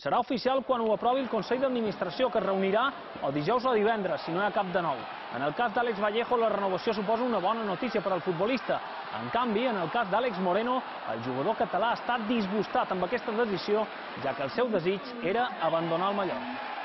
Serà oficial quan ho aprovi el Consell d'Administració, que es reunirà el dijous o divendres, si no hi ha cap de nou. En el cas d'Àlex Vallejo, la renovació suposa una bona notícia per al futbolista. En canvi, en el cas d'Àlex Moreno, el jugador català ha estat disgustat amb aquesta decisió, ja que el seu desig era abandonar el Mallorca.